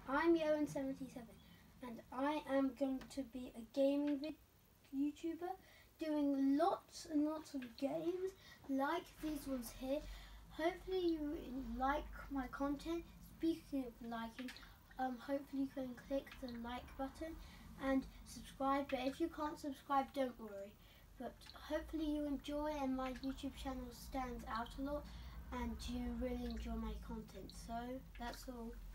I'm Yoan77 and I am going to be a gaming YouTuber doing lots and lots of games like these ones here. Hopefully you like my content. Speaking of liking, hopefully you can click the like button and subscribe, but if you can't subscribe, don't worry. But hopefully you enjoy and my YouTube channel stands out a lot and you really enjoy my content. So that's all.